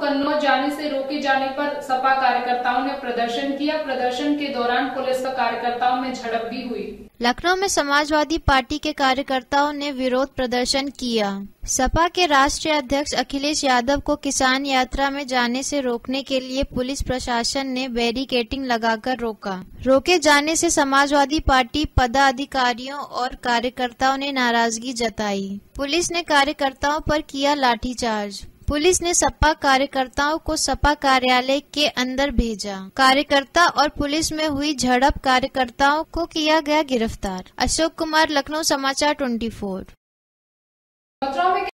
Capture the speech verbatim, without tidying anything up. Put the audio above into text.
कन्नौज जाने से रोके जाने पर सपा कार्यकर्ताओं ने प्रदर्शन किया। प्रदर्शन के दौरान पुलिस व कार्यकर्ताओं में झड़प भी हुई। लखनऊ में समाजवादी पार्टी के कार्यकर्ताओं ने विरोध प्रदर्शन किया। सपा के राष्ट्रीय अध्यक्ष अखिलेश यादव को किसान यात्रा में जाने से रोकने के लिए पुलिस प्रशासन ने बैरिकेडिंग लगाकर रोका। रोके जाने से समाजवादी पार्टी पदाधिकारियों और कार्यकर्ताओं ने नाराजगी जताई। पुलिस ने कार्यकर्ताओं पर किया लाठीचार्ज। पुलिस ने सपा कार्यकर्ताओं को सपा कार्यालय के अंदर भेजा। कार्यकर्ता और पुलिस में हुई झड़प, कार्यकर्ताओं को किया गया गिरफ्तार। अशोक कुमार, लखनऊ समाचार चौबीस।